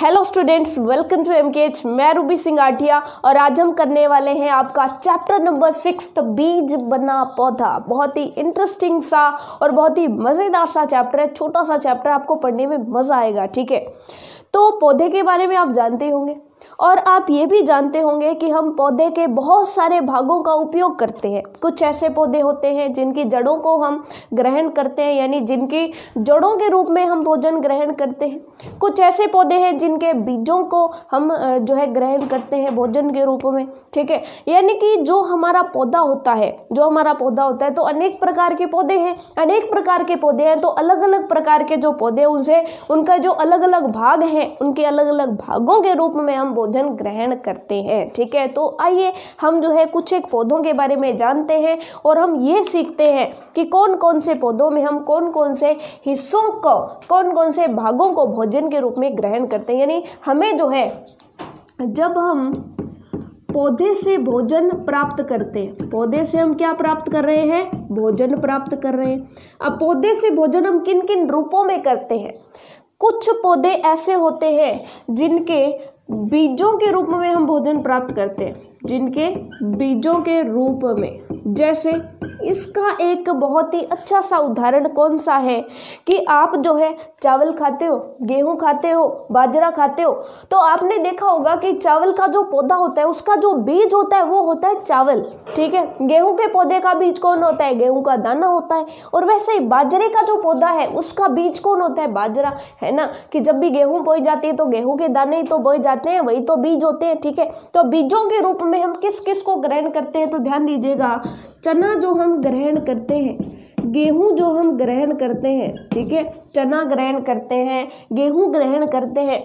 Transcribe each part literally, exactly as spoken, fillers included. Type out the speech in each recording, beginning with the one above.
Hello students, welcome to MKH. मैं रूबी सिंह आठिया और आज हम करने वाले हैं आपका चैप्टर नंबर सिक्स, बीज बना पौधा। बहुत ही इंटरेस्टिंग सा और बहुत ही मज़ेदार सा चैप्टर है। छोटा सा चैप्टर, आपको पढ़ने में मज़ा आएगा। ठीक है, तो पौधे के बारे में आप जानते होंगे और आप ये भी जानते होंगे कि हम पौधे के बहुत सारे भागों का उपयोग करते हैं। कुछ ऐसे पौधे होते हैं जिनकी जड़ों को हम ग्रहण करते हैं, यानी जिनकी जड़ों के रूप में हम भोजन ग्रहण करते हैं। कुछ ऐसे पौधे हैं जिनके बीजों को हम जो है ग्रहण करते हैं भोजन के रूप में। ठीक है, यानी कि जो हमारा पौधा होता है जो हमारा पौधा होता है तो अनेक प्रकार के पौधे हैं अनेक प्रकार के पौधे हैं तो अलग अलग प्रकार के जो पौधे उनसे उनका जो अलग अलग भाग हैं उनके अलग अलग भागों के रूप में हम भोजन ग्रहण करते हैं। ठीक है, तो आइए हम जो है कुछ एक पौधों के बारे में जानते हैं और हम ये सीखते हैं कि कौन कौन से पौधों में हम कौन कौन से हिस्सों को कौन कौन से भागों को भोजन के रूप में ग्रहण करते हैं। यानी हमें जो है जब हम पौधे से भोजन प्राप्त करते हैं, पौधे से हम क्या प्राप्त कर रहे हैं? भोजन प्राप्त कर रहे हैं। अब पौधे से भोजन हम किन किन रूपों में करते हैं? कुछ पौधे ऐसे होते हैं जिनके बीजों के रूप में हम भोजन प्राप्त करते हैं, जिनके बीजों के रूप में। जैसे इसका एक बहुत ही अच्छा सा उदाहरण कौन सा है कि आप जो है चावल खाते हो, गेहूं खाते हो, बाजरा खाते हो, तो आपने देखा होगा कि चावल का जो पौधा होता है उसका जो बीज होता है वो होता है चावल। ठीक है, गेहूं के पौधे का बीज कौन होता है? गेहूं का दाना होता है। और वैसे ही बाजरे का जो पौधा है उसका बीज कौन होता है? बाजरा, है ना। कि जब भी गेहूं बोई जाती है तो गेहूं के दाने ही तो बोए जाते हैं, वही तो बीज होते हैं। ठीक है, तो बीजों के रूप में हम किस किस को ग्रहण करते हैं? तो ध्यान दीजिएगा, चना जो हम ग्रहण करते हैं, गेहूं जो हम ग्रहण करते हैं, ठीक है, चना ग्रहण करते हैं, गेहूं ग्रहण करते हैं।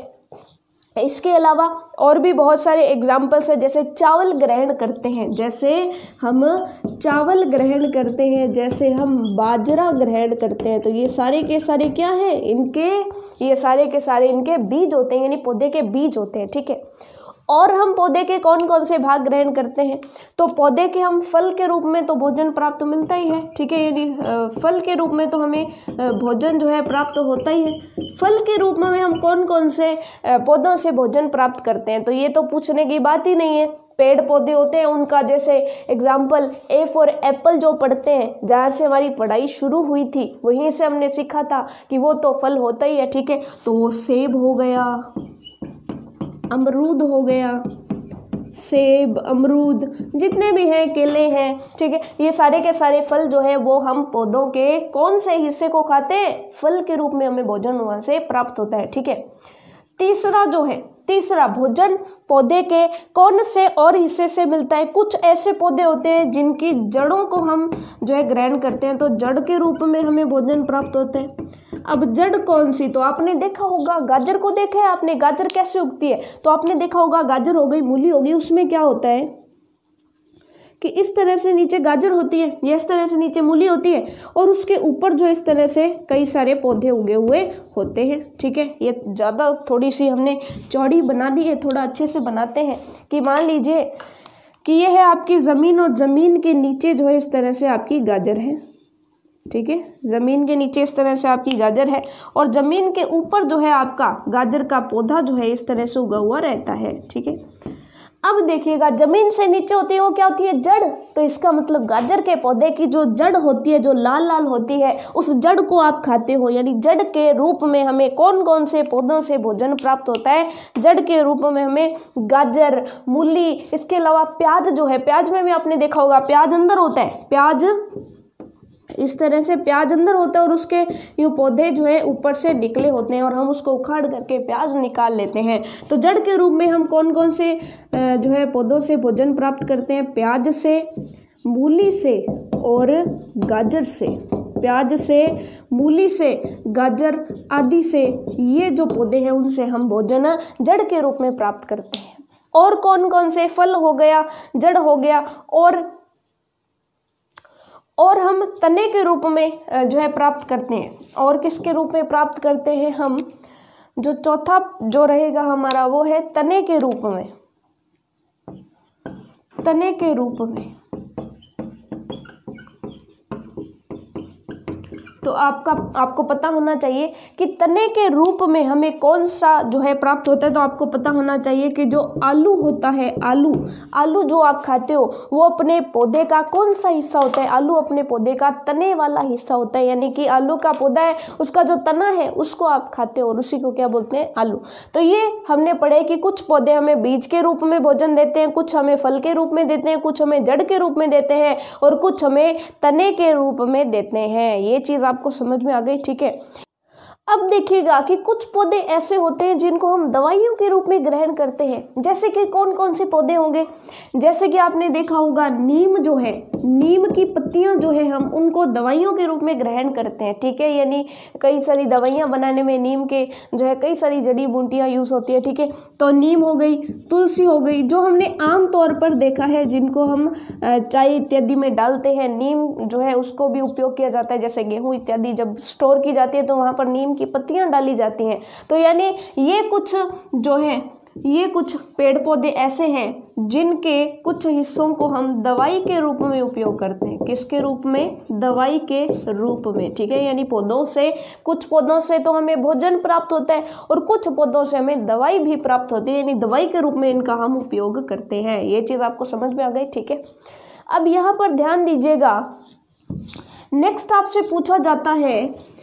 इसके अलावा और भी बहुत सारे एग्जाम्पल्स हैं। जैसे चावल ग्रहण करते हैं, जैसे हम चावल ग्रहण करते हैं, जैसे हम बाजरा ग्रहण करते हैं। तो ये सारे के सारे क्या हैं? इनके ये सारे के सारे इनके बीज होते हैं, यानी पौधे के बीज होते हैं। ठीक है, और हम पौधे के कौन कौन से भाग ग्रहण करते हैं? तो पौधे के हम फल के रूप में तो भोजन प्राप्त मिलता ही है। ठीक है, यानी फल के रूप में तो हमें भोजन जो है प्राप्त होता ही है। फल के रूप में हम कौन कौन से पौधों से भोजन प्राप्त करते हैं? तो ये तो पूछने की बात ही नहीं है। पेड़ पौधे होते हैं उनका, जैसे एग्जाम्पल ए फॉर एप्पल जो पढ़ते हैं, जहाँ से हमारी पढ़ाई शुरू हुई थी वहीं से हमने सीखा था कि वो तो फल होता ही है। ठीक है, तो वो सेब हो गया, अमरूद हो गया, सेब, अमरूद, जितने भी हैं, केले हैं। ठीक है, ये सारे के सारे फल जो है वो हम पौधों के कौन से हिस्से को खाते हैं? फल के रूप में हमें भोजन वहाँ से प्राप्त होता है। ठीक है, तीसरा जो है तीसरा भोजन पौधे के कौन से और हिस्से से मिलता है? कुछ ऐसे पौधे होते हैं जिनकी जड़ों को हम जो है ग्रहण करते हैं, तो जड़ के रूप में हमें भोजन प्राप्त होता है। अब जड़ कौन सी? तो आपने देखा होगा, गाजर को देखा है आपने, गाजर कैसे उगती है? तो आपने देखा होगा, गाजर हो गई, मूली हो गई, उसमें क्या होता है कि इस तरह से नीचे गाजर होती है, ये इस तरह से नीचे मूली होती है और उसके ऊपर जो इस तरह से कई सारे पौधे उगे हुए होते हैं। ठीक है, ये ज़्यादा थोड़ी सी हमने चौड़ी बना दी है, थोड़ा अच्छे से बनाते हैं कि मान लीजिए कि ये है आपकी ज़मीन और ज़मीन के नीचे जो है इस तरह से आपकी गाजर है। ठीक है, ज़मीन के नीचे इस तरह से आपकी गाजर है और ज़मीन के ऊपर जो है आपका गाजर का पौधा जो है इस तरह से उगा हुआ रहता है। ठीक है, अब देखिएगा, जमीन से नीचे होती है वो क्या होती है? जड़। तो इसका मतलब गाजर के पौधे की जो जड़ होती है, जो लाल लाल होती है, उस जड़ को आप खाते हो। यानी जड़ के रूप में हमें कौन कौन से पौधों से भोजन प्राप्त होता है? जड़ के रूप में हमें गाजर, मूली, इसके अलावा प्याज जो है, प्याज में भी आपने देखा होगा प्याज अंदर होता है, प्याज इस तरह से प्याज अंदर होता है और उसके यूँ पौधे जो है ऊपर से निकले होते हैं और हम उसको उखाड़ करके प्याज निकाल लेते हैं। तो जड़ के रूप में हम कौन कौन से जो है पौधों से भोजन प्राप्त करते हैं? प्याज से, मूली से और गाजर से। प्याज से, मूली से, गाजर आदि से, ये जो पौधे हैं उनसे हम भोजन जड़ के रूप में प्राप्त करते हैं। और कौन कौन से? फल हो गया, जड़ हो गया, और और हम तने के रूप में जो है प्राप्त करते हैं। और किसके रूप में प्राप्त करते हैं हम? जो चौथा जो रहेगा हमारा वो है तने के रूप में, तने के रूप में। तो आपका आपको पता होना चाहिए कि तने के रूप में हमें कौन सा जो है प्राप्त होता है। तो आपको पता होना चाहिए कि जो आलू होता है, आलू आलू जो आप खाते हो वो अपने पौधे का कौन सा हिस्सा होता है? आलू अपने पौधे का तने वाला हिस्सा होता है, यानी कि आलू का पौधा है उसका जो तना है उसको आप खाते हो और उसी को क्या बोलते हैं? आलू। तो ये हमने पढ़े कि कुछ पौधे हमें बीज के रूप में भोजन देते हैं, कुछ हमें फल के रूप में देते हैं, कुछ हमें जड़ के रूप में देते हैं और कुछ हमें तने के रूप में देते हैं। ये चीज आपको समझ में आ गई, ठीक है। अब देखिएगा कि कुछ पौधे ऐसे होते हैं जिनको हम दवाइयों के रूप में ग्रहण करते हैं। जैसे कि कौन कौन से पौधे होंगे? जैसे कि आपने देखा होगा नीम जो है, नीम की पत्तियां जो है हम उनको दवाइयों के रूप में ग्रहण करते हैं, ठीक है। यानी कई सारी दवाइयां बनाने में नीम के जो है कई सारी जड़ी बूटियां यूज होती है, ठीक है। तो नीम हो गई, तुलसी हो गई, जो हमने आम तौर पर देखा है जिनको हम चाय इत्यादि में डालते हैं। नीम जो है उसको भी उपयोग किया जाता है, जैसे गेहूं इत्यादि जब स्टोर की जाती है तो वहां पर नीम की पत्तियां डाली जाती हैं। तो यानी ये कुछ जो है ये कुछ पेड़ पौधे ऐसे हैं जिनके कुछ हिस्सों को हम दवाई के रूप में उपयोग करते हैं। किसके रूप में? दवाई के रूप में, ठीक है। यानी पौधों से, कुछ पौधों से तो हमें भोजन प्राप्त होता है और कुछ पौधों से हमें दवाई भी प्राप्त होती है, यानी दवाई के रूप में इनका हम उपयोग करते हैं। ये चीज आपको समझ में आ गई, ठीक है। अब यहाँ पर ध्यान दीजिएगा, नेक्स्ट आपसे पूछा जाता है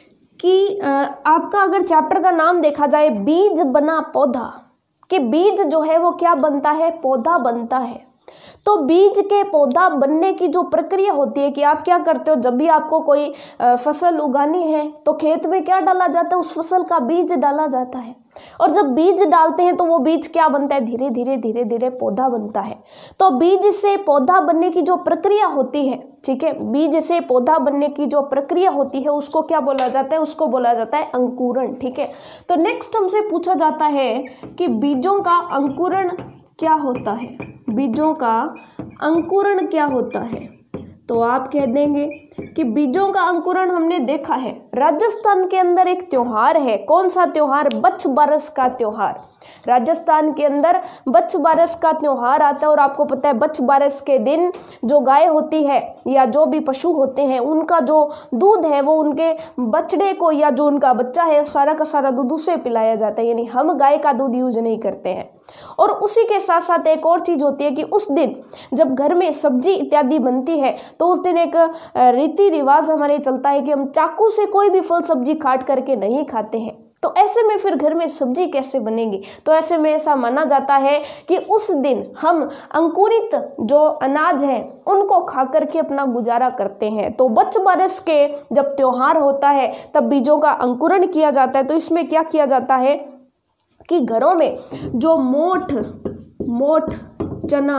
कि आपका अगर चैप्टर का नाम देखा जाए बीज बना पौधा, कि बीज जो है वो क्या बनता है? पौधा बनता है। तो बीज के पौधा बनने की जो प्रक्रिया होती है कि आप क्या करते हो, जब भी आपको कोई फसल उगानी है तो खेत में क्या डाला जाता है? उस फसल का बीज डाला जाता है। और जब बीज डालते हैं तो वो बीज क्या बनता है? धीरे धीरे धीरे धीरे पौधा बनता है। तो बीज से पौधा बनने की जो प्रक्रिया होती है, ठीक है, बीज से पौधा बनने की जो प्रक्रिया होती है उसको क्या बोला जाता है? उसको बोला जाता है अंकुरण, ठीक है। तो नेक्स्ट हमसे पूछा जाता है कि बीजों का अंकुरण क्या होता है? बीजों का अंकुरण क्या होता है? तो आप कह देंगे कि बीजों का अंकुरण हमने देखा है, राजस्थान के अंदर एक त्योहार है। कौन सा त्योहार? बच्छ बारस का त्योहार। राजस्थान के अंदर बच्छ बारस का त्योहार आता है और आपको पता है बच्छ बारस के दिन जो गाय होती है या जो भी पशु होते हैं उनका जो दूध है वो उनके बछड़े को या जो उनका बच्चा है सारा का सारा दूध उसे पिलाया जाता है, यानी हम गाय का दूध यूज नहीं करते हैं। और उसी के साथ साथ एक और चीज होती है कि उस दिन जब घर में सब्जी इत्यादि बनती है तो उस दिन एक रीति रिवाज हमारे चलता है कि हम चाकू से कोई भी फल सब्जी काट करके नहीं खाते हैं। तो ऐसे में फिर घर में सब्जी कैसे बनेगी? तो ऐसे में ऐसा माना जाता है कि उस दिन हम अंकुरित जो अनाज है उनको खा करके अपना गुजारा करते हैं। तो बच्छ बारस के जब त्योहार होता है तब बीजों का अंकुरण किया जाता है। तो इसमें क्या किया जाता है कि घरों में जो मोठ मोठ चना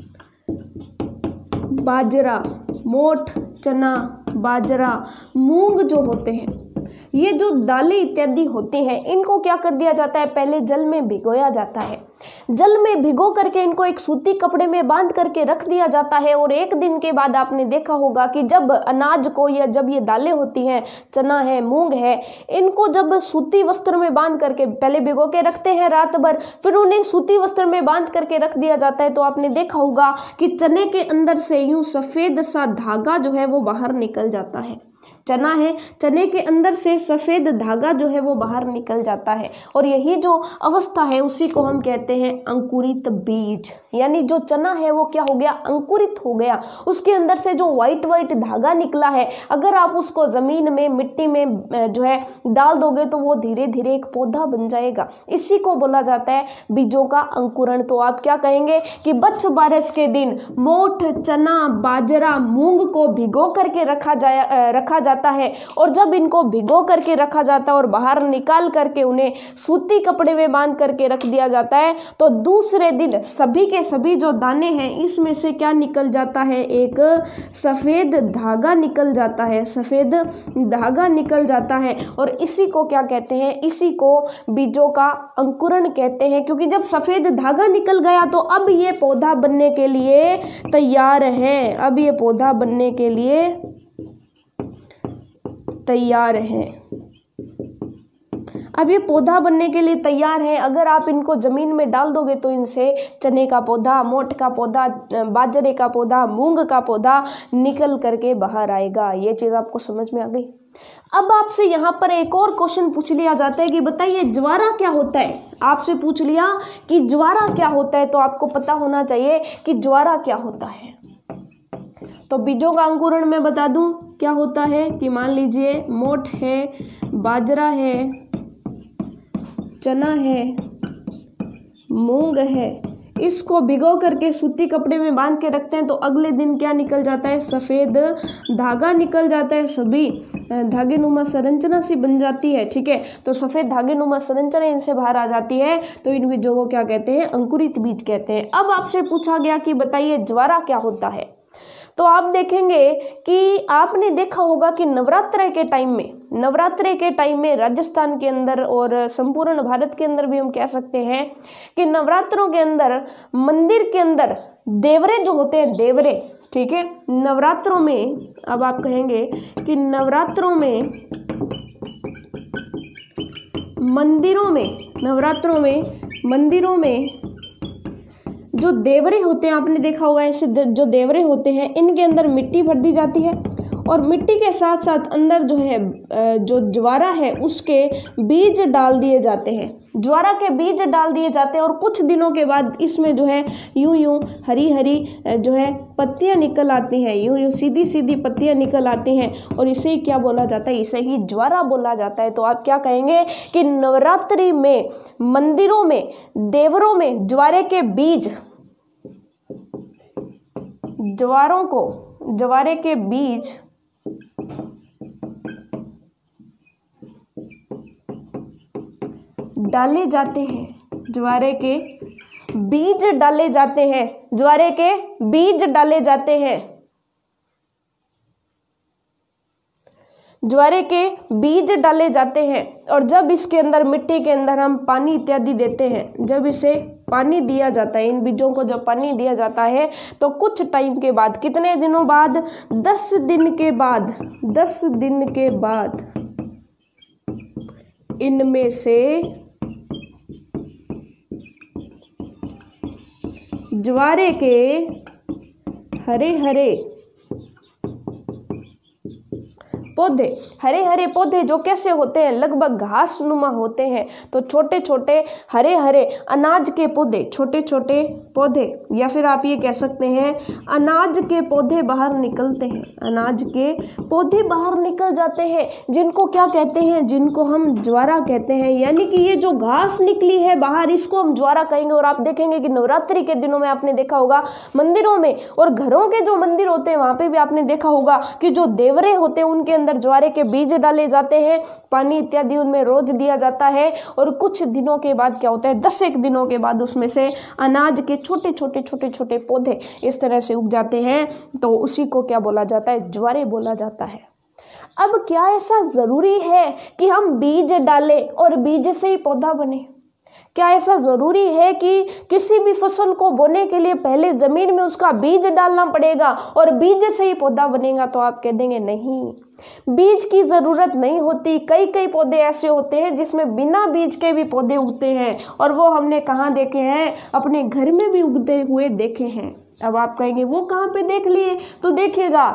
बाजरा मोठ चना बाजरा मूंग जो होते हैं, ये जो दालें इत्यादि होती हैं इनको क्या कर दिया जाता है? पहले जल में भिगोया जाता है। जल में भिगो करके इनको एक सूती कपड़े में बांध करके रख दिया जाता है और एक दिन के बाद आपने देखा होगा कि जब अनाज को या जब ये दालें होती हैं, चना है मूंग है, इनको जब सूती वस्त्र में बांध करके पहले भिगो के रखते हैं रात भर, फिर उन्हें सूती वस्त्र में बांध करके रख दिया जाता है। तो आपने देखा होगा कि चने के अंदर से यूं सफेद सा धागा जो है वो बाहर निकल जाता है। चना है, चने के अंदर से सफेद धागा जो है वो बाहर निकल जाता है और यही जो अवस्था है उसी को हम कहते हैं अंकुरित बीज। यानी जो चना है वो क्या हो गया? अंकुरित हो गया। उसके अंदर से जो व्हाइट व्हाइट धागा निकला है, अगर आप उसको जमीन में मिट्टी में जो है डाल दोगे तो वो धीरे धीरे एक पौधा बन जाएगा। इसी को बोला जाता है बीजों का अंकुरण। तो आप क्या कहेंगे कि बच्छ बारस के दिन मोठ चना बाजरा मूंग को भिगो करके रखा जाया रखा जाता है और जब इनको भिगो करके रखा जाता है और बाहर निकाल करके उन्हें सूती कपड़े में बांध करके रख दिया जाता है तो दूसरे दिन सभी के सभी जो दाने हैं इसमें से क्या निकल जाता है? एक सफेद धागा निकल जाता है। सफेद धागा निकल जाता है और इसी को क्या कहते हैं? इसी को बीजों का अंकुरण कहते हैं, क्योंकि जब सफेद धागा निकल गया तो अब ये पौधा बनने के लिए तैयार है। अब ये पौधा बनने के लिए तैयार है अब ये पौधा बनने के लिए तैयार है। अगर आप इनको जमीन में डाल दोगे तो इनसे चने का पौधा, मोठ का पौधा, बाजरे का पौधा, मूंग का पौधा निकल करके बाहर आएगा। ये चीज आपको समझ में आ गई। अब आपसे यहाँ पर एक और क्वेश्चन पूछ लिया जाता है कि बताइए ज्वारा क्या होता है। आपसे पूछ लिया कि ज्वारा क्या होता है, तो आपको पता होना चाहिए कि ज्वारा क्या होता है। तो बीजों का अंकुरण मैं बता दूं क्या होता है कि मान लीजिए मोठ है, बाजरा है, चना है, मूंग है, इसको भिगो करके सूती कपड़े में बांध के रखते हैं तो अगले दिन क्या निकल जाता है, सफ़ेद धागा निकल जाता है, सभी धागे नुमा संरचना सी बन जाती है। ठीक है, तो सफ़ेद धागे नुमा संरचना इनसे बाहर आ जाती है, तो इन बीजों को क्या कहते हैं, अंकुरित बीज कहते हैं। अब आपसे पूछा गया कि बताइए ज्वारा क्या होता है, तो आप देखेंगे कि आपने देखा होगा कि नवरात्रि के टाइम में नवरात्रि के टाइम में राजस्थान के अंदर और संपूर्ण भारत के अंदर भी हम कह सकते हैं कि नवरात्रों के अंदर मंदिर के अंदर देवरे जो होते हैं, देवरे, ठीक है, नवरात्रों में, अब आप कहेंगे कि नवरात्रों में मंदिरों में नवरात्रों में मंदिरों में जो देवरे होते हैं, आपने देखा होगा ऐसे जो देवरे होते हैं, इनके अंदर मिट्टी भर दी जाती है और मिट्टी के साथ साथ अंदर जो है जो ज्वारा है उसके बीज डाल दिए जाते हैं, ज्वारा के बीज डाल दिए जाते हैं और कुछ दिनों के बाद इसमें जो है यूं यूं हरी हरी जो है पत्तियां निकल आती हैं, यूं यूं सीधी सीधी पत्तियां निकल आती हैं और इसे ही क्या बोला जाता है, इसे ही ज्वारा बोला जाता है। तो आप क्या कहेंगे कि नवरात्रि में मंदिरों में देवरों में ज्वारे के बीज, ज्वारों को ज्वारे के बीज डाले जाते हैं, ज्वारे के बीज डाले जाते हैं, ज्वारे के बीज डाले जाते हैं, ज्वारे के बीज डाले जाते हैं और जब इसके अंदर मिट्टी के अंदर हम पानी इत्यादि देते हैं, जब इसे पानी दिया जाता है, इन बीजों को जब पानी दिया जाता है तो कुछ टाइम के बाद, कितने दिनों बाद, दस दिन के बाद दस दिन के बाद इनमें से ज्वारे के हरे हरे पौधे, हरे हरे पौधे जो कैसे होते हैं, लगभग घास नुमा होते हैं, तो छोटे छोटे हरे हरे अनाज के पौधे, छोटे छोटे पौधे, या फिर आप ये कह सकते हैं अनाज के पौधे बाहर निकलते हैं, अनाज के पौधे बाहर निकल जाते हैं, जिनको क्या कहते हैं, जिनको हम ज्वारा कहते हैं। यानी कि ये जो घास निकली है बाहर, इसको हम ज्वारा कहेंगे। और आप देखेंगे कि नवरात्रि के दिनों में आपने देखा होगा मंदिरों में और घरों के जो मंदिर होते हैं वहां पे भी आपने देखा होगा कि जो देवरे होते हैं उनके अंदर ज्वारे के बीज डाले जाते हैं, पानी इत्यादि उनमें रोज दिया जाता है और कुछ दिनों के बाद क्या होता है, दस एक दिनों के बाद उसमें से अनाज के छोटे छोटे छोटे छोटे पौधे इस तरह से उग जाते हैं, तो उसी को क्या बोला जाता है, ज्वारे बोला जाता है। अब क्या ऐसा जरूरी है कि हम बीज डालें और बीज से ही पौधा बने? क्या ऐसा जरूरी है कि किसी भी फसल को बोने के लिए पहले जमीन में उसका बीज डालना पड़ेगा और बीज से ही पौधा बनेगा? तो आप कह देंगे नहीं, बीज की जरूरत नहीं होती। कई कई पौधे ऐसे होते हैं जिसमें बिना बीज के भी पौधे उगते हैं और वो हमने कहाँ देखे हैं, अपने घर में भी उगते हुए देखे हैं। अब आप कहेंगे वो कहाँ पे देख लिए, तो देखिएगा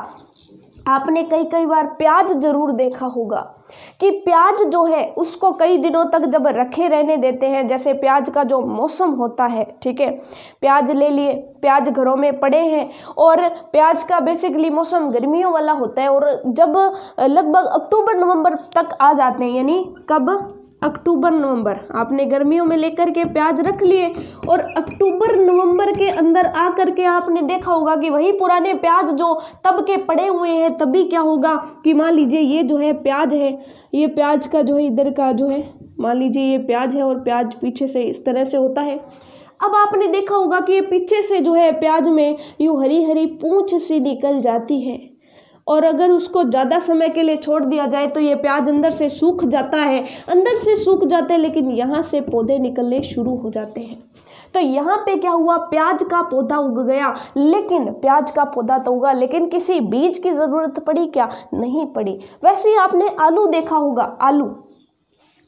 आपने कई कई बार प्याज जरूर देखा होगा कि प्याज जो है उसको कई दिनों तक जब रखे रहने देते हैं, जैसे प्याज का जो मौसम होता है, ठीक है, प्याज ले लिए, प्याज घरों में पड़े हैं और प्याज का बेसिकली मौसम गर्मियों वाला होता है और जब लगभग अक्टूबर नवंबर तक आ जाते हैं, यानी कब, अक्टूबर नवंबर, आपने गर्मियों में लेकर के प्याज रख लिए और अक्टूबर नवंबर के अंदर आ करके आपने देखा होगा कि वही पुराने प्याज जो तब के पड़े हुए हैं, तभी क्या होगा कि मान लीजिए ये जो है प्याज है, ये प्याज का जो है इधर का जो है, मान लीजिए ये प्याज है और प्याज पीछे से इस तरह से होता है। अब आपने देखा होगा कि ये पीछे से जो है प्याज में यूँ हरी हरी पूंछ सी निकल जाती है और अगर उसको ज़्यादा समय के लिए छोड़ दिया जाए तो ये प्याज अंदर से सूख जाता है, अंदर से सूख जाते हैं, लेकिन यहाँ से पौधे निकलने शुरू हो जाते हैं। तो यहाँ पे क्या हुआ, प्याज का पौधा उग गया, लेकिन प्याज का पौधा तो उगा, लेकिन किसी बीज की ज़रूरत पड़ी क्या? नहीं पड़ी। वैसे ही आपने आलू देखा होगा, आलू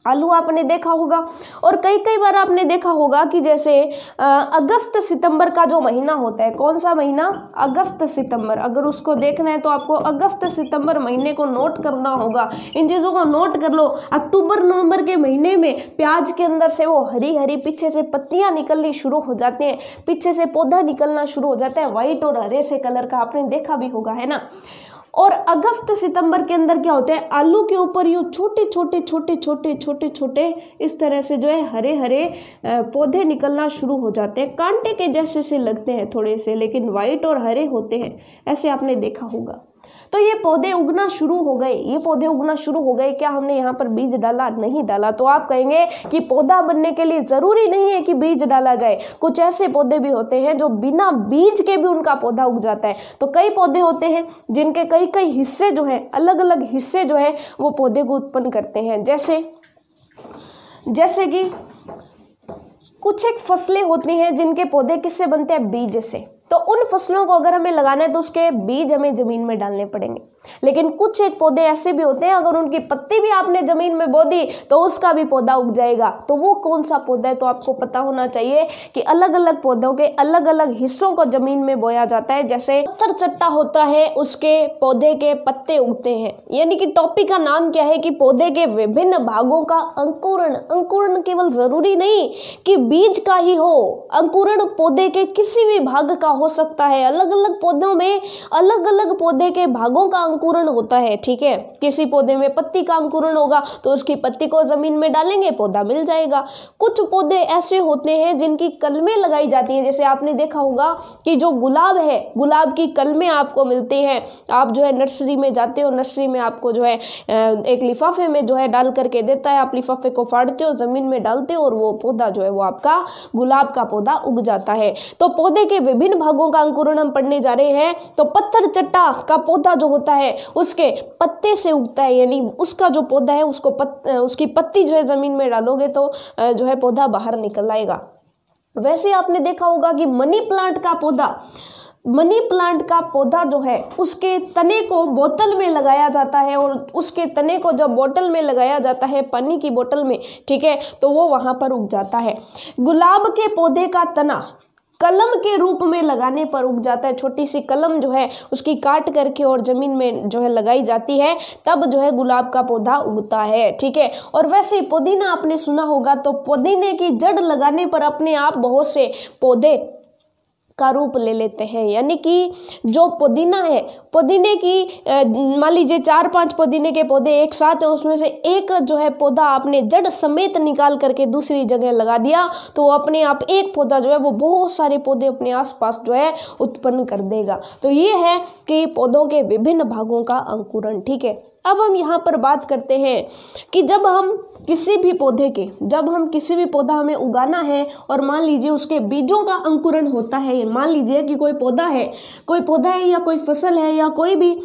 आलू आपने देखा होगा। और कई कई बार आपने देखा होगा कि जैसे अगस्त सितंबर का जो महीना होता है, कौन सा महीना, अगस्त सितंबर, अगर उसको देखना है तो आपको अगस्त सितंबर महीने को नोट करना होगा। इन चीज़ों को नोट कर लो। अक्टूबर नवंबर के महीने में प्याज के अंदर से वो हरी हरी पीछे से पत्तियां निकलनी शुरू हो जाती हैं, पीछे से पौधा निकलना शुरू हो जाता है, व्हाइट और हरे से कलर का, आपने देखा भी होगा, है ना। और अगस्त सितंबर के अंदर क्या होता है, आलू के ऊपर यूँ छोटे छोटे छोटे छोटे छोटे छोटे इस तरह से जो है हरे हरे पौधे निकलना शुरू हो जाते हैं, कांटे के जैसे से लगते हैं थोड़े से, लेकिन वाइट और हरे होते हैं, ऐसे आपने देखा होगा। तो ये पौधे उगना शुरू हो गए, ये पौधे उगना शुरू हो गए। क्या हमने यहाँ पर बीज डाला? नहीं डाला। तो आप कहेंगे कि पौधा बनने के लिए जरूरी नहीं है कि बीज डाला जाए। कुछ ऐसे पौधे भी होते हैं जो बिना बीज के भी उनका पौधा उग जाता है। तो कई पौधे होते हैं जिनके कई कई हिस्से जो हैं, अलग अलग हिस्से जो है वो पौधे को उत्पन्न करते हैं। जैसे जैसे कि कुछ एक फसलें होती हैं जिनके पौधे किससे बनते हैं? बीज से। तो उन फसलों को अगर हमें लगाना है तो उसके बीज हमें जमीन में डालने पड़ेंगे। लेकिन कुछ एक पौधे ऐसे भी होते हैं, अगर उनकी पत्ती भी आपने जमीन में बो दी तो उसका भी पौधा उग जाएगा। तो वो कौन सा पौधा है? तो आपको पता होना चाहिए कि अलग अलग पौधों के अलग अलग हिस्सों को जमीन में बोया जाता है। जैसे पत्थर चट्टा होता है, उसके पौधे के पत्ते उगते हैं। यानी कि टॉपिक का नाम क्या है कि पौधे के विभिन्न भागों का अंकुरण। अंकुरण केवल जरूरी नहीं कि बीज का ही हो, अंकुरण पौधे के किसी भी भाग का हो सकता है। अलग अलग पौधों में अलग अलग पौधे के भागों का अंकुरण होता है, ठीक है। किसी पौधे में पत्ती का अंकुरण होगा तो उसकी पत्ती को जमीन में डालेंगे, पौधा मिल जाएगा। कुछ पौधे ऐसे होते हैं जिनकी कलमें लगाई जाती हैं। जैसे आपने देखा होगा कि जो गुलाब है, गुलाब की कलमें आपको मिलती हैं। आप जो है नर्सरी में जाते हो, नर्सरी में आपको जो है एक लिफाफे में जो है डाल करके देता है, आप लिफाफे को फाड़ते हो, जमीन में डालते हो और वो पौधा जो है वो आपका गुलाब का पौधा उग जाता है। तो पौधे के विभिन्न भागों का अंकुरण हम पढ़ने जा रहे हैं। तो पत्थर चट्टा का पौधा जो होता है उसके पत्ते से उगता है, यानी उसका जो पौधा है उसको पत, उसकी पत्ती जो है जमीन में डालोगे तो जो है पौधा बाहर निकल आएगा। वैसे आपने देखा होगा कि मनी प्लांट का पौधा मनी प्लांट का पौधा जो है उसके तने को बोतल में लगाया जाता है और उसके तने को जब बोतल में लगाया जाता है, पानी की बोतल में, ठीक है, तो वो वहां पर उग जाता है। गुलाब के पौधे का तना कलम के रूप में लगाने पर उग जाता है। छोटी सी कलम जो है उसकी काट करके और जमीन में जो है लगाई जाती है, तब जो है गुलाब का पौधा उगता है, ठीक है। और वैसे पुदीना आपने सुना होगा, तो पुदीने की जड़ लगाने पर अपने आप बहुत से पौधे का रूप ले लेते हैं। यानी कि जो पुदीना है, पुदीने की मान लीजिए चार पांच पुदीने के पौधे एक साथ है, उसमें से एक जो है पौधा आपने जड़ समेत निकाल करके दूसरी जगह लगा दिया तो अपने आप एक पौधा जो है वो बहुत सारे पौधे अपने आसपास जो है उत्पन्न कर देगा। तो ये है कि पौधों के विभिन्न भागों का अंकुरण, ठीक है। अब हम यहाँ पर बात करते हैं कि जब हम किसी भी पौधे के जब हम किसी भी पौधा हमें उगाना है और मान लीजिए उसके बीजों का अंकुरण होता है। मान लीजिए कि कोई पौधा है कोई पौधा है या कोई फसल है या कोई भी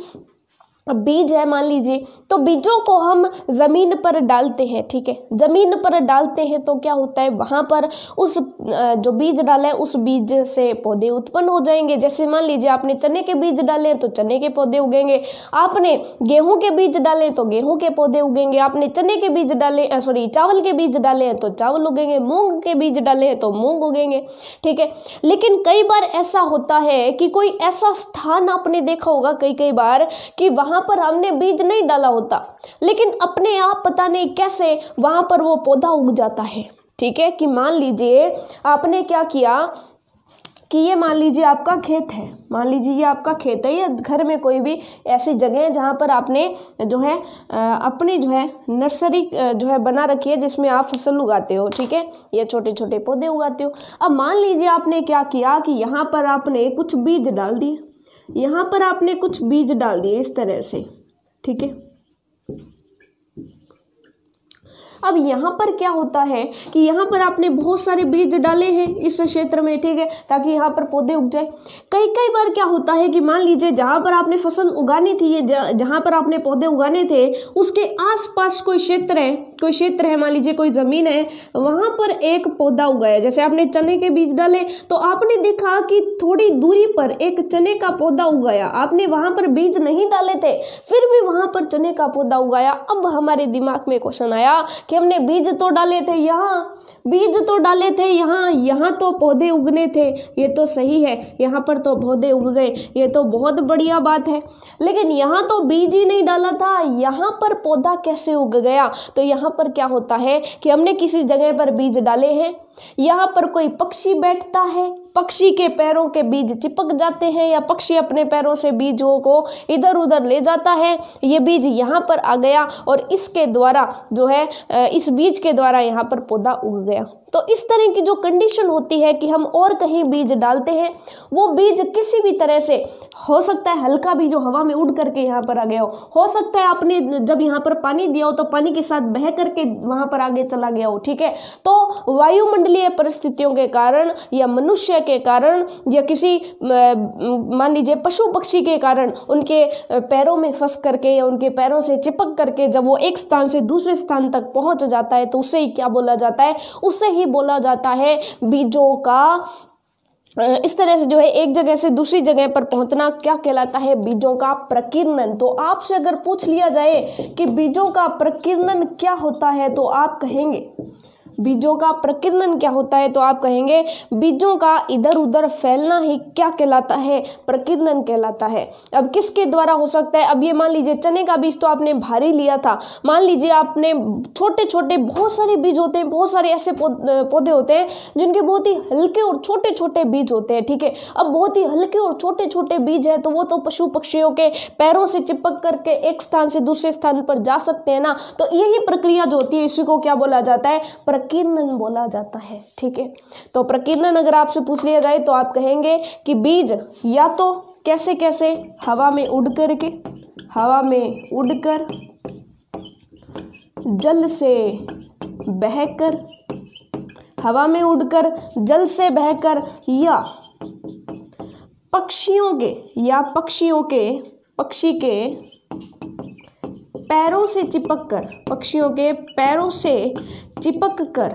बीज है मान लीजिए, तो बीजों को हम जमीन पर डालते हैं, ठीक है। जमीन पर डालते हैं तो क्या होता है, वहां पर उस जो बीज डाला है उस बीज से पौधे उत्पन्न हो जाएंगे। जैसे मान लीजिए आपने चने के बीज डाले तो चने के पौधे उगेंगे, आपने गेहूं के बीज डाले तो गेहूं के पौधे उगेंगे, आपने चने के बीज डाले सॉरी चावल के बीज डाले हैं तो चावल उगेंगे, मूंग के बीज डाले हैं तो मूंग उगेंगे, ठीक है। लेकिन कई बार ऐसा होता है कि कोई ऐसा स्थान आपने देखा होगा कई कई बार कि वहां पर हमने बीज नहीं डाला होता, लेकिन अपने आप पता नहीं कैसे वहां पर वो पौधा उग जाता है, ठीक है। कि मान लीजिए आपने क्या किया कि ये मान लीजिए आपका खेत है, मान लीजिए ये आपका खेत है, या घर में कोई भी ऐसी जगह है जहाँ पर आपने जो है अपनी जो है नर्सरी जो है बना रखी है जिसमें आप फसल उगाते हो, ठीक है, ये छोटे छोटे पौधे उगाते हो। अब मान लीजिए आपने क्या किया कि यहाँ पर आपने कुछ बीज डाल दिए, यहाँ पर आपने कुछ बीज डाल दिए इस तरह से, ठीक है। अब यहाँ पर क्या होता है कि यहाँ पर आपने बहुत सारे बीज डाले हैं इस क्षेत्र में, ठीक है, ताकि यहाँ पर पौधे उग जाए। कई कई बार क्या होता है कि मान लीजिए जहाँ पर आपने फसल उगानी थी, ये जहाँ पर आपने पौधे उगाने थे उसके आसपास कोई क्षेत्र है, कोई क्षेत्र है, मान लीजिए कोई ज़मीन है, वहाँ पर एक पौधा उगाया, जैसे आपने चने के बीज डाले तो आपने देखा कि थोड़ी दूरी पर एक चने का पौधा उगाया, आपने वहाँ पर बीज नहीं डाले थे फिर भी वहाँ पर चने का पौधा उगाया। अब हमारे दिमाग में क्वेश्चन आया कि हमने बीज तो डाले थे यहाँ, बीज तो डाले थे यहाँ, यहाँ तो पौधे उगने थे, ये तो सही है, यहाँ पर तो पौधे उग गए, ये तो बहुत बढ़िया बात है। लेकिन यहाँ तो बीज ही नहीं डाला था, यहाँ पर पौधा कैसे उग गया? तो यहाँ पर क्या होता है कि हमने किसी जगह पर बीज डाले हैं, यहाँ पर कोई पक्षी बैठता है, पक्षी के पैरों के बीज चिपक जाते हैं या पक्षी अपने पैरों से बीजों को इधर उधर ले जाता है, ये बीज यहाँ पर आ गया और इसके द्वारा जो है इस बीज के द्वारा यहाँ पर पौधा उग गया। तो इस तरह की जो कंडीशन होती है कि हम और कहीं बीज डालते हैं, वो बीज किसी भी तरह से हो सकता है हल्का बीज जो हवा में उड़ करके यहाँ पर आ गया हो हो सकता है आपने जब यहाँ पर पानी दिया हो तो पानी के साथ बह करके वहाँ पर आगे चला गया हो, ठीक है। तो वायुमंडलीय परिस्थितियों के कारण या मनुष्य के कारण या किसी मान लीजिए पशु पक्षी के कारण उनके पैरों में फंस करके या उनके पैरों से चिपक करके जब वो एक स्थान से दूसरे स्थान तक पहुँच जाता है तो उससे ही क्या बोला जाता है? उससे ही बोला जाता है बीजों का, इस तरह से जो है एक जगह से दूसरी जगह पर पहुंचना क्या कहलाता है? बीजों का प्रकीर्णन। तो आपसे अगर पूछ लिया जाए कि बीजों का प्रकीर्णन क्या होता है तो आप कहेंगे बीजों का प्रकीर्णन क्या होता है? तो आप कहेंगे बीजों का इधर उधर फैलना ही क्या कहलाता है? प्रकीर्णन कहलाता है। अब किसके द्वारा हो सकता है? अब ये मान लीजिए चने का बीज तो आपने भारी लिया था, मान लीजिए आपने छोटे छोटे बहुत सारे बीज होते हैं, बहुत सारे ऐसे पौधे होते हैं जिनके बहुत ही हल्के और छोटे छोटे बीज होते हैं, ठीक है। अब बहुत ही हल्के और छोटे छोटे बीज है तो वो तो पशु पक्षियों के पैरों से चिपक करके एक स्थान से दूसरे स्थान पर जा सकते हैं ना। तो यही प्रक्रिया जो होती है इसी को क्या बोला जाता है? प्रकीर्णन बोला जाता है, ठीक है। तो प्रकीर्णन अगर आपसे पूछ लिया जाए तो आप कहेंगे कि बीज या तो कैसे कैसे हवा में उड़ करके हवा में उड़कर, जल से बहकर, हवा में उड़कर जल से बहकर, या पक्षियों के या पक्षियों के पक्षी के पैरों से चिपक कर पक्षियों के पैरों से चिपक कर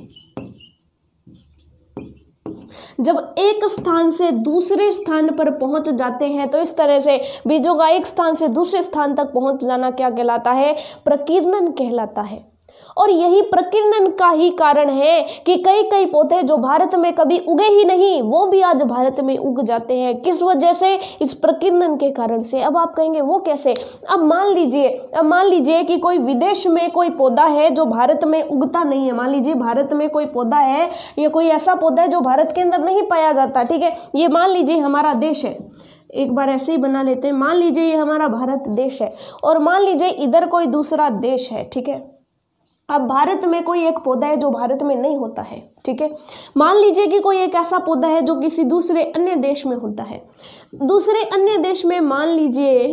जब एक स्थान से दूसरे स्थान पर पहुंच जाते हैं तो इस तरह से बीजों का एक स्थान से दूसरे स्थान तक पहुंच जाना क्या कहलाता है? प्रकीर्णन कहलाता है। और यही प्रकीर्णन का ही कारण है कि कई कई पौधे जो भारत में कभी उगे ही नहीं वो भी आज भारत में उग जाते हैं। किस वजह से? इस प्रकीर्णन के कारण से। अब आप कहेंगे वो कैसे? अब मान लीजिए अब मान लीजिए कि कोई विदेश में कोई पौधा है जो भारत में उगता नहीं है। मान लीजिए भारत में कोई पौधा है या कोई ऐसा पौधा है जो भारत के अंदर नहीं पाया जाता, ठीक है। ये मान लीजिए हमारा देश है, एक बार ऐसे ही बना लेते हैं, मान लीजिए ये हमारा भारत देश है और मान लीजिए इधर कोई दूसरा देश है, ठीक है। अब भारत में कोई एक पौधा है जो भारत में नहीं होता है, ठीक है। मान लीजिए कि कोई एक ऐसा पौधा है जो किसी दूसरे अन्य देश में होता है। दूसरे अन्य देश में मान लीजिए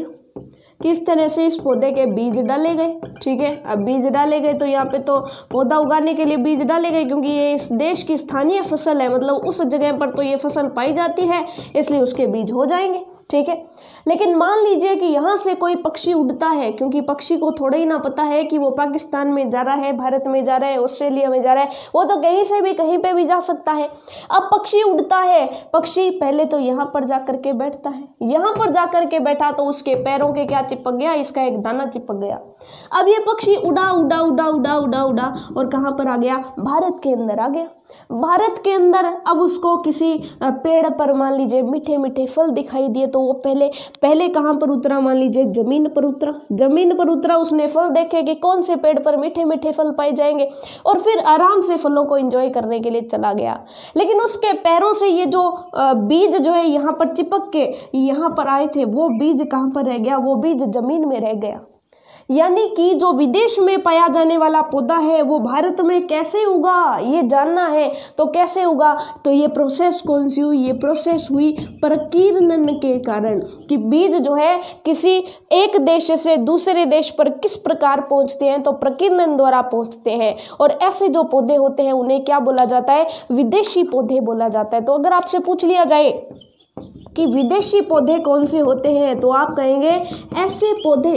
कि इस तरह से इस पौधे के बीज डाले गए, ठीक है। अब बीज डाले गए तो यहाँ पे तो पौधा उगाने के लिए बीज डाले गए क्योंकि ये इस देश की स्थानीय फसल है, मतलब उस जगह पर तो ये फसल पाई जाती है इसलिए उसके बीज हो जाएंगे, ठीक है। लेकिन मान लीजिए कि यहाँ से कोई पक्षी उड़ता है, क्योंकि पक्षी को थोड़ा ही ना पता है कि वो पाकिस्तान में जा रहा है, भारत में जा रहा है, ऑस्ट्रेलिया में जा रहा है, वो तो कहीं से भी कहीं पे भी जा सकता है। अब पक्षी उड़ता है, पक्षी पहले तो यहाँ पर जा कर के बैठता है, यहाँ पर जा कर के बैठा तो उसके पैरों के क्या चिपक गया? इसका एक दाना चिपक गया। अब ये पक्षी उड़ा उड़ा उड़ा उड़ा उड़ा उड़ा और कहाँ पर आ गया? भारत के अंदर आ गया। भारत के अंदर अब उसको किसी पेड़ पर मान लीजिए मीठे मीठे फल दिखाई दिए तो वो पहले पहले कहाँ पर उतरा? मान लीजिए जमीन पर उतरा। जमीन पर उतरा, उसने फल देखे कि कौन से पेड़ पर मीठे मीठे फल पाए जाएंगे और फिर आराम से फलों को एंजॉय करने के लिए चला गया। लेकिन उसके पैरों से ये जो बीज जो है यहाँ पर चिपक के यहाँ पर आए थे वो बीज कहाँ पर रह गया? वो बीज जमीन में रह गया। यानी कि जो विदेश में पाया जाने वाला पौधा है वो भारत में कैसे उगा ये जानना है। तो कैसे उगा? तो ये प्रोसेस कौन सी हुई? ये प्रोसेस हुई प्रकीर्णन के कारण, कि बीज जो है किसी एक देश से दूसरे देश पर किस प्रकार पहुंचते हैं? तो प्रकीर्णन द्वारा पहुंचते हैं। और ऐसे जो पौधे होते हैं उन्हें क्या बोला जाता है? विदेशी पौधे बोला जाता है। तो अगर आपसे पूछ लिया जाए कि विदेशी पौधे कौन से होते हैं तो आप कहेंगे ऐसे पौधे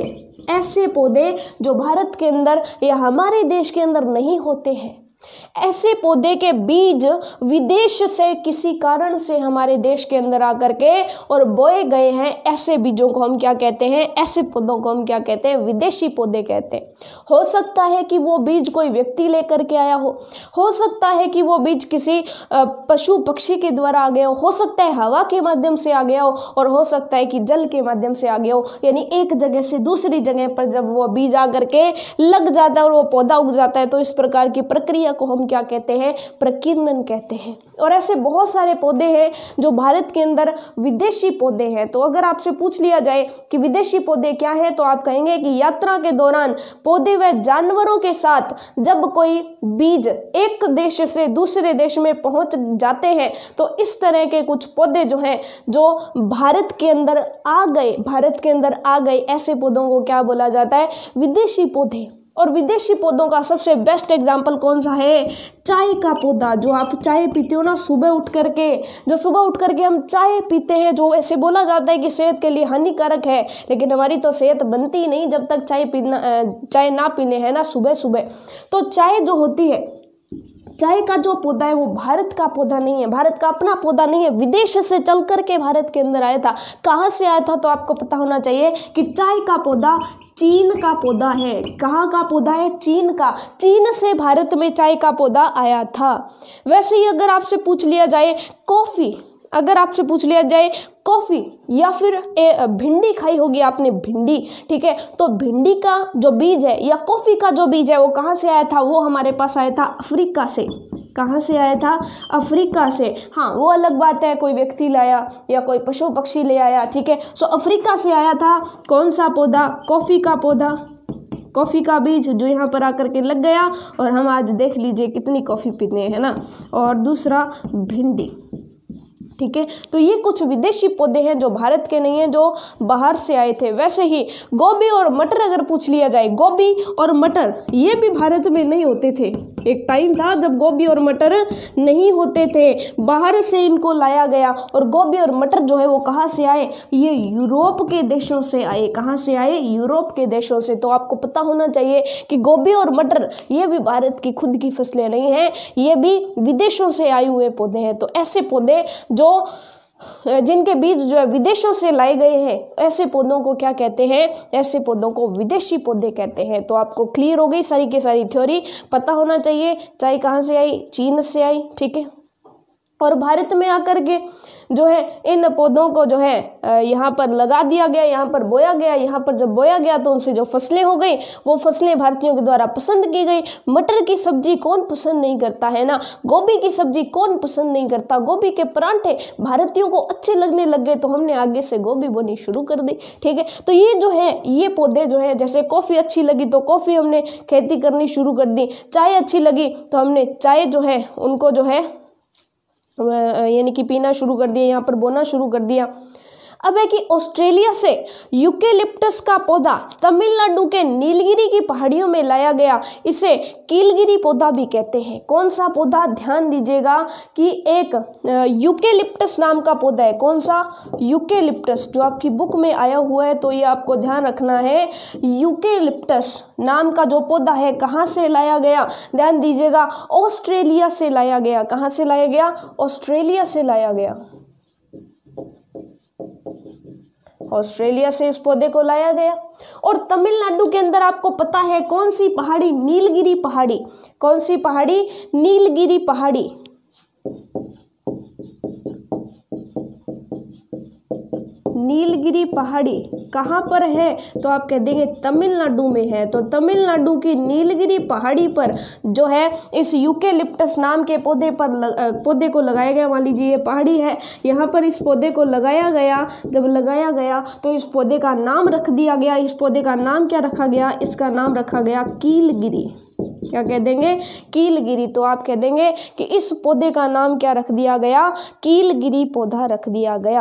ऐसे पौधे जो भारत के अंदर या हमारे देश के अंदर नहीं होते हैं, ऐसे पौधे के बीज विदेश से किसी कारण से हमारे देश के अंदर आकर के और बोए गए हैं, ऐसे बीजों को हम क्या कहते हैं, ऐसे पौधों को हम क्या कहते हैं, विदेशी पौधे कहते हैं। हो सकता है कि वो बीज कोई व्यक्ति लेकर के आया हो हो सकता है कि वो बीज किसी पशु पक्षी के द्वारा आ गया हो हो सकता है हवा के माध्यम से आ गया हो, और हो सकता है कि जल के माध्यम से आ गया हो। यानी एक जगह से दूसरी जगह पर जब वो बीज आकर के लग जाता है और वो पौधा उग जाता है, तो इस प्रकार की प्रक्रिया को हम क्या कहते हैं, प्रकीर्णन कहते हैं। और ऐसे बहुत सारे पौधे हैं जो भारत के अंदर विदेशी पौधे हैं। तो अगर आपसे पूछ लिया जाए कि विदेशी पौधे क्या है, तो आप कहेंगे कि यात्रा के दौरान पौधे व जानवरों के साथ जब कोई बीज एक देश से दूसरे देश में पहुंच जाते हैं, तो इस तरह के कुछ पौधे जो हैं जो भारत के अंदर आ गए भारत के अंदर आ गए ऐसे पौधों को क्या बोला जाता है, विदेशी पौधे। और विदेशी पौधों का सबसे बेस्ट एग्जाम्पल कौन सा है, चाय का पौधा। जो आप चाय पीते हो ना सुबह उठ करके, जो सुबह उठ करके हम चाय पीते हैं, जो ऐसे बोला जाता है कि सेहत के लिए हानिकारक है, लेकिन हमारी तो सेहत बनती ही नहीं जब तक चाय पीना चाय ना पीने है ना सुबह सुबह। तो चाय जो होती है, चाय का जो पौधा है वो भारत का पौधा नहीं है, भारत का अपना पौधा नहीं है, विदेश से चल करके भारत के अंदर आया था। कहाँ से आया था, तो आपको पता होना चाहिए कि चाय का पौधा चीन का पौधा है। कहाँ का पौधा है, चीन का। चीन से भारत में चाय का पौधा आया था। वैसे ही अगर आपसे पूछ लिया जाए कॉफ़ी, अगर आपसे पूछ लिया जाए कॉफ़ी या फिर भिंडी खाई होगी आपने, भिंडी, ठीक है, तो भिंडी का जो बीज है या कॉफ़ी का जो बीज है वो कहाँ से आया था, वो हमारे पास आया था अफ्रीका से। कहाँ से आया था, अफ्रीका से। हाँ, वो अलग बात है, कोई व्यक्ति लाया या कोई पशु पक्षी ले आया, ठीक है। सो अफ्रीका से आया था कौन सा पौधा, कॉफ़ी का पौधा, कॉफ़ी का बीज जो यहाँ पर आकर के लग गया, और हम आज देख लीजिए कितनी कॉफ़ी पीते हैं ना। और दूसरा भिंडी, ठीक है। तो ये कुछ विदेशी पौधे हैं जो भारत के नहीं हैं, जो बाहर से आए थे। वैसे ही गोभी और मटर अगर पूछ लिया जाए, गोभी और मटर ये भी भारत में नहीं होते थे। एक टाइम था जब गोभी और मटर नहीं होते थे, बाहर से इनको लाया गया। और गोभी और मटर जो है वो कहाँ से आए, ये यूरोप के देशों से आए। कहाँ से आए, यूरोप के देशों से। तो आपको पता होना चाहिए कि गोभी और मटर ये भी भारत की खुद की फसलें नहीं हैं, ये भी विदेशों से आए हुए पौधे हैं। तो ऐसे पौधे जो जिनके बीज जो है विदेशों से लाए गए हैं, ऐसे पौधों को क्या कहते हैं, ऐसे पौधों को विदेशी पौधे कहते हैं। तो आपको क्लियर हो गई सारी की सारी थ्योरी, पता होना चाहिए चाय कहाँ से आई, चीन से आई, ठीक है। और भारत में आकर के जो है इन पौधों को जो है यहाँ पर लगा दिया गया, यहाँ पर बोया गया। यहाँ पर जब बोया गया तो उनसे जो फसलें हो गई, वो फसलें भारतीयों के द्वारा पसंद की गई। मटर की सब्जी कौन पसंद नहीं करता है ना, गोभी की सब्जी कौन पसंद नहीं करता, गोभी के परांठे भारतीयों को अच्छे लगने लग गए, तो हमने आगे से गोभी बोनी शुरू कर दी, ठीक है। तो ये जो है ये पौधे जो है, जैसे कॉफ़ी अच्छी लगी तो कॉफ़ी हमने खेती करनी शुरू कर दी, चाय अच्छी लगी तो हमने चाय जो है उनको जो है यानी कि पीना शुरू कर दिया, यहाँ पर बोना शुरू कर दिया। अब है कि ऑस्ट्रेलिया से यूकेलिप्टस का पौधा तमिलनाडु के नीलगिरी की पहाड़ियों में लाया गया, इसे कीलगिरी पौधा भी कहते हैं। कौन सा पौधा, ध्यान दीजिएगा कि एक यूकेलिप्टस नाम का पौधा है। कौन सा, यूकेलिप्टस, जो आपकी बुक में आया हुआ है, तो ये आपको ध्यान रखना है। यूकेलिप्टस नाम का जो पौधा है कहाँ से लाया गया, ध्यान दीजिएगा, ऑस्ट्रेलिया से लाया गया। कहाँ से लाया गया, ऑस्ट्रेलिया से लाया गया। ऑस्ट्रेलिया से इस पौधे को लाया गया। और तमिलनाडु के अंदर आपको पता है कौन सी पहाड़ी, नीलगिरी पहाड़ी। कौन सी पहाड़ी, नीलगिरी पहाड़ी। नीलगिरी पहाड़ी कहाँ पर है, तो आप कह देंगे तमिलनाडु में है। तो तमिलनाडु की नीलगिरी पहाड़ी पर जो है इस यूकेलिप्टस नाम के पौधे पर लग, पौधे को लगाया गया। मान लीजिए ये पहाड़ी है, यहाँ पर इस पौधे को लगाया गया। जब लगाया गया तो इस पौधे का नाम रख दिया गया। इस पौधे का नाम क्या रखा गया, इसका नाम रखा गया कीलगिरी। क्या कह देंगे, कीलगिरी। तो आप कह देंगे कि इस पौधे का नाम क्या रख दिया गया, कीलगिरी पौधा रख दिया गया।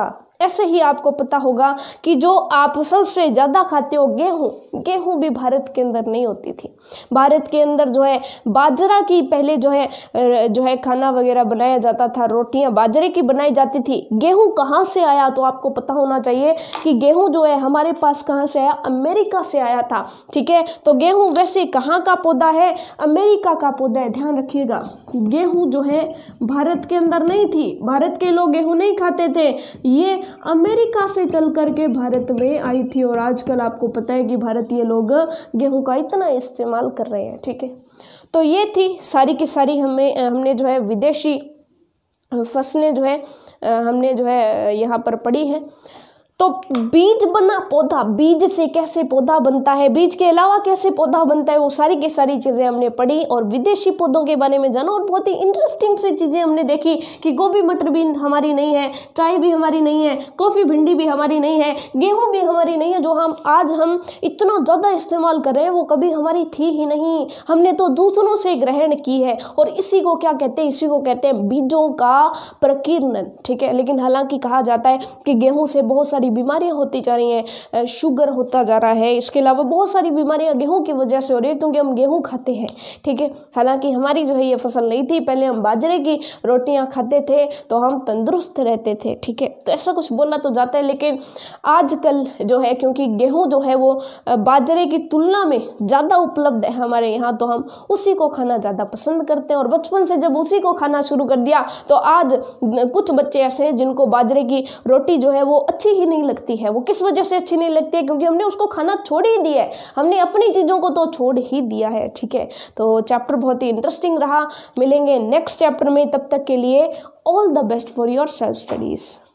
ऐसे ही आपको पता होगा कि जो आप सबसे ज़्यादा खाते हो गेहूँ, गेहूँ भी भारत के अंदर नहीं होती थी। भारत के अंदर जो है बाजरा की पहले जो है जो है खाना वगैरह बनाया जाता था, रोटियां बाजरे की बनाई जाती थी। गेहूँ कहाँ से आया तो आपको पता होना चाहिए कि गेहूँ जो है हमारे पास कहाँ से आया, अमेरिका से आया था। ठीक है, तो गेहूँ वैसे कहाँ का पौधा है, अमेरिका का पौधा है, ध्यान रखिएगा। गेहूँ जो है भारत के अंदर नहीं थी, भारत के लोग गेहूँ नहीं खाते थे, ये अमेरिका से चल करके भारत में आई थी। और आजकल आपको पता है कि भारतीय लोग गेहूं का इतना इस्तेमाल कर रहे हैं। ठीक है, तो ये थी सारी की सारी हमें हमने जो है विदेशी फसलें जो है हमने जो है यहाँ पर पढ़ी है। तो बीज बना पौधा, बीज से कैसे पौधा बनता है, बीज के अलावा कैसे पौधा बनता है, वो सारी की सारी चीज़ें हमने पढ़ी और विदेशी पौधों के बारे में जाना। और बहुत ही इंटरेस्टिंग सी चीज़ें हमने देखी कि गोभी मटर भी हमारी नहीं है, चाय भी हमारी नहीं है, कॉफ़ी भिंडी भी हमारी नहीं है, गेहूँ भी हमारी नहीं है। जो हम आज हम इतना ज़्यादा इस्तेमाल कर रहे हैं वो कभी हमारी थी ही नहीं, हमने तो दूसरों से ग्रहण की है। और इसी को क्या कहते हैं, इसी को कहते हैं बीजों का प्रकीर्णन। ठीक है, लेकिन हालांकि कहा जाता है कि गेहूँ से बहुत सारी बीमारियां होती जा रही हैं, शुगर होता जा रहा है, इसके अलावा बहुत सारी बीमारियां गेहूं की वजह से हो रही है क्योंकि हम गेहूं खाते हैं। ठीक है, हालांकि हमारी जो है ये फसल नहीं थी, पहले हम बाजरे की रोटियां खाते थे तो हम तंदुरुस्त रहते थे। ठीक है, तो ऐसा कुछ बोला तो जाता है, लेकिन आजकल जो है क्योंकि गेहूं जो है वो बाजरे की तुलना में ज़्यादा उपलब्ध है हमारे यहाँ, तो हम उसी को खाना ज़्यादा पसंद करते हैं। और बचपन से जब उसी को खाना शुरू कर दिया तो आज कुछ बच्चे ऐसे हैं जिनको बाजरे की रोटी जो है वो अच्छी ही नहीं लगती है। वो किस वजह से अच्छी नहीं लगती है, क्योंकि हमने उसको खाना छोड़ ही दिया है, हमने अपनी चीज़ों को तो छोड़ ही दिया है। ठीक है, तो चैप्टर बहुत ही इंटरेस्टिंग रहा, मिलेंगे नेक्स्ट चैप्टर में, तब तक के लिए all the best for your self studies.